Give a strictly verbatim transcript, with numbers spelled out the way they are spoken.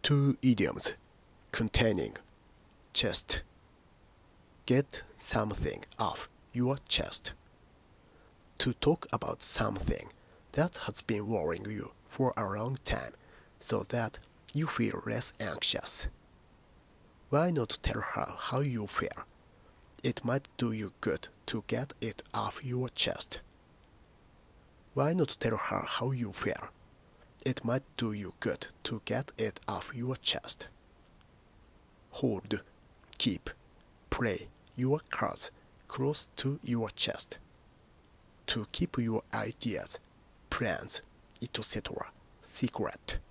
Two idioms containing chest. Get something off your chest. To talk about something that has been worrying you for a long time so that you feel less anxious. Why not tell her how you feel? It might do you good to get it off your chest. Why not tell her how you feel? It might do you good to get it off your chest. Hold, keep, play your cards close to your chest. To keep your ideas, plans, et cetera secret.